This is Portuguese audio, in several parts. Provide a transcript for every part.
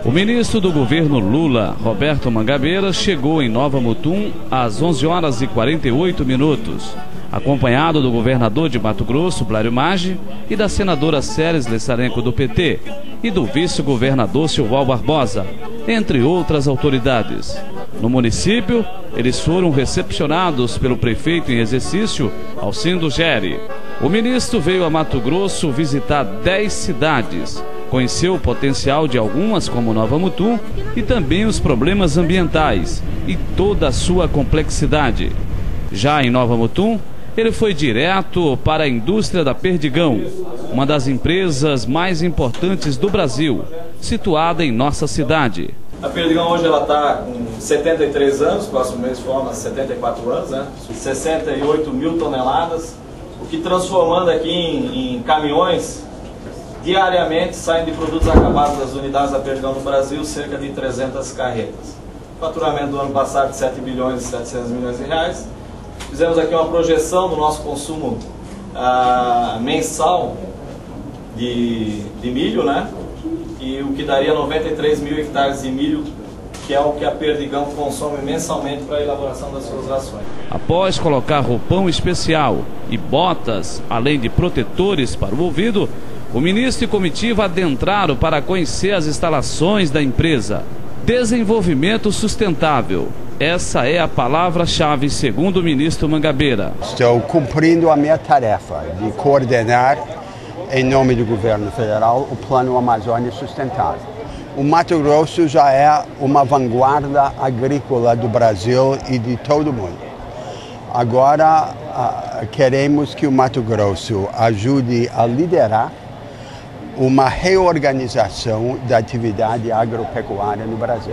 O ministro do governo Lula, Roberto Mangabeira, chegou em Nova Mutum às 11h48, acompanhado do governador de Mato Grosso, Blário Maggi, e da senadora Ceres Lessarenko, do PT, e do vice-governador Silval Barbosa, entre outras autoridades. No município, eles foram recepcionados pelo prefeito em exercício, Alcindo Geri. O ministro veio a Mato Grosso visitar 10 cidades, conheceu o potencial de algumas, como Nova Mutum, e também os problemas ambientais e toda a sua complexidade. Já em Nova Mutum, ele foi direto para a indústria da Perdigão, uma das empresas mais importantes do Brasil, situada em nossa cidade. A Perdigão hoje está com 73 anos, próximo mês forma 74 anos, né? 68 mil toneladas, o que transformando aqui em caminhões, diariamente saem de produtos acabados das unidades da Perdigão no Brasil cerca de 300 carretas. Faturamento do ano passado de 7 bilhões e 700 milhões de reais. Fizemos aqui uma projeção do nosso consumo mensal de milho, né? E o que daria 93 mil hectares de milho, que é o que a Perdigão consome mensalmente para a elaboração das suas rações. Após colocar roupão especial e botas, além de protetores para o ouvido, o ministro e comitiva adentraram para conhecer as instalações da empresa. Desenvolvimento sustentável. Essa é a palavra-chave, segundo o ministro Mangabeira. Estou cumprindo a minha tarefa de coordenar, em nome do governo federal, o Plano Amazônia Sustentável. O Mato Grosso já é uma vanguarda agrícola do Brasil e de todo o mundo. Agora, queremos que o Mato Grosso ajude a liderar uma reorganização da atividade agropecuária no Brasil.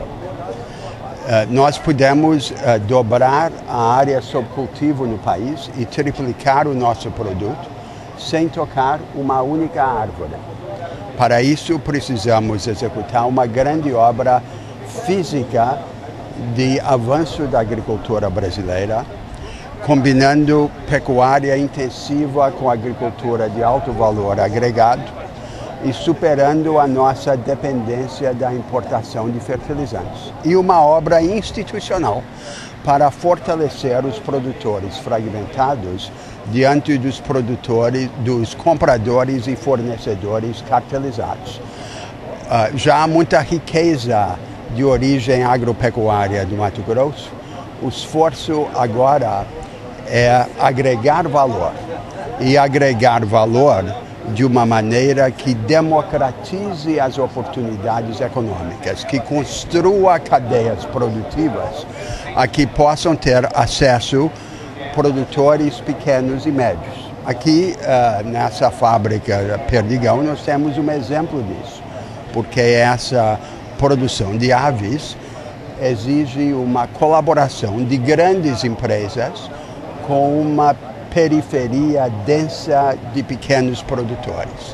Nós podemos dobrar a área sob cultivo no país e triplicar o nosso produto sem tocar uma única árvore. Para isso, precisamos executar uma grande obra física de avanço da agricultura brasileira, combinando pecuária intensiva com agricultura de alto valor agregado e superando a nossa dependência da importação de fertilizantes. E uma obra institucional para fortalecer os produtores fragmentados diante dos produtores, dos compradores e fornecedores cartelizados. Já há muita riqueza de origem agropecuária do Mato Grosso. O esforço agora é agregar valor, e agregar valor de uma maneira que democratize as oportunidades econômicas, que construa cadeias produtivas a que possam ter acesso produtores pequenos e médios. Aqui, nessa fábrica Perdigão, nós temos um exemplo disso, porque essa produção de aves exige uma colaboração de grandes empresas com uma periferia densa de pequenos produtores.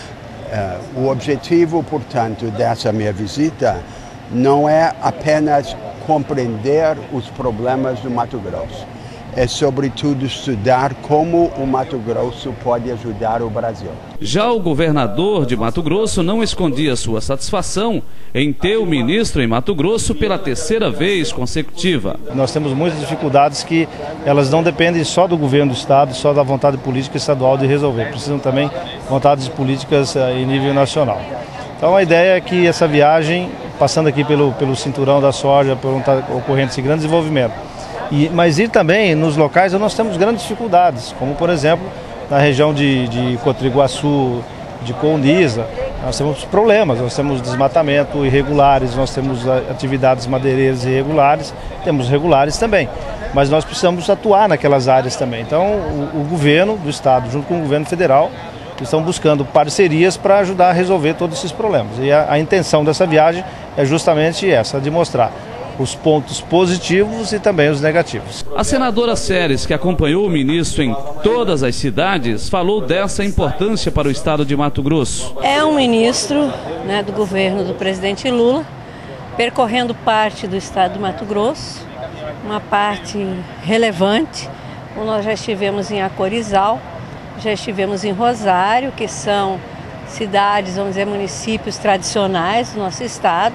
O objetivo, portanto, dessa minha visita não é apenas compreender os problemas do Mato Grosso, é sobretudo estudar como o Mato Grosso pode ajudar o Brasil. Já o governador de Mato Grosso não escondia sua satisfação em ter o ministro em Mato Grosso pela terceira vez consecutiva. Nós temos muitas dificuldades que elas não dependem só do governo do estado, só da vontade política estadual de resolver. Precisam também vontades políticas em nível nacional. Então a ideia é que essa viagem, passando aqui pelo cinturão da soja, por onde está ocorrendo esse grande desenvolvimento, mas ir também nos locais onde nós temos grandes dificuldades, como por exemplo na região de Cotriguaçu, de Condiza, nós temos problemas, nós temos desmatamento irregulares, nós temos atividades madeireiras irregulares, temos regulares também, mas nós precisamos atuar naquelas áreas também. Então o governo do estado, junto com o governo federal, estão buscando parcerias para ajudar a resolver todos esses problemas. E a intenção dessa viagem é justamente essa, de mostrar os pontos positivos e também os negativos. A senadora Ceres, que acompanhou o ministro em todas as cidades, falou dessa importância para o estado de Mato Grosso. É um ministro, né, do governo do presidente Lula, percorrendo parte do estado de Mato Grosso, uma parte relevante. Nós já estivemos em Acorizal, já estivemos em Rosário, que são cidades, vamos dizer, municípios tradicionais do nosso estado.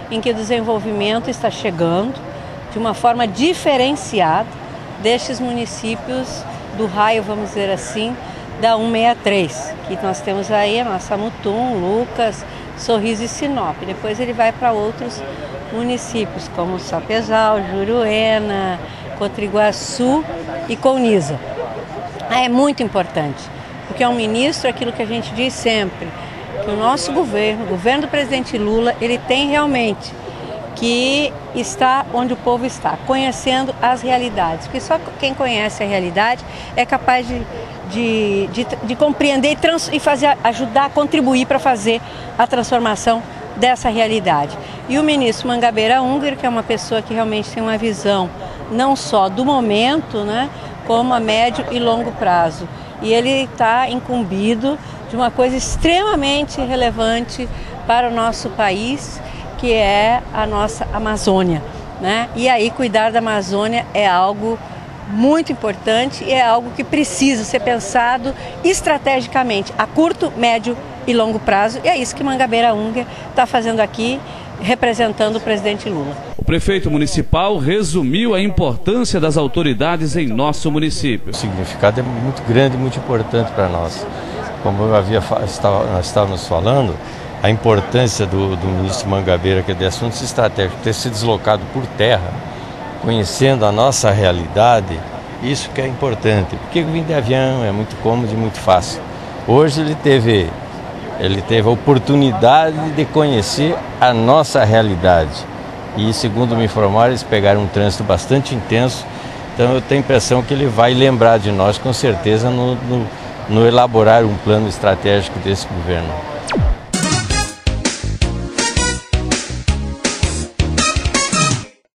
em que o desenvolvimento está chegando de uma forma diferenciada destes municípios do raio, vamos dizer assim, da 163, que nós temos aí a nossa Mutum, Lucas, Sorriso e Sinop. Depois ele vai para outros municípios, como Sapezal, Juruena, Cotriguaçu e Colniza. É muito importante, porque é um ministro, aquilo que a gente diz sempre, que o nosso governo, o governo do presidente Lula, ele tem realmente que está onde o povo está, conhecendo as realidades, porque só quem conhece a realidade é capaz de compreender e fazer, ajudar a contribuir para fazer a transformação dessa realidade. E o ministro Mangabeira Unger, que é uma pessoa que realmente tem uma visão não só do momento, né, como a médio e longo prazo. E ele está incumbido de uma coisa extremamente relevante para o nosso país, que é a nossa Amazônia, né? E aí cuidar da Amazônia é algo muito importante e é algo que precisa ser pensado estrategicamente, a curto, médio e longo prazo. E é isso que Mangabeira Unger está fazendo aqui, representando o presidente Lula. O prefeito municipal resumiu a importância das autoridades em nosso município. O significado é muito grande e muito importante para nós. Como nós estávamos falando, a importância do ministro Mangabeira, que é de assuntos estratégicos, ter se deslocado por terra, conhecendo a nossa realidade, isso que é importante. Porque vir de avião é muito cômodo e muito fácil. Hoje ele teve a oportunidade de conhecer a nossa realidade. E, segundo me informaram, eles pegaram um trânsito bastante intenso. Então eu tenho a impressão que ele vai lembrar de nós, com certeza, no elaborar um plano estratégico desse governo.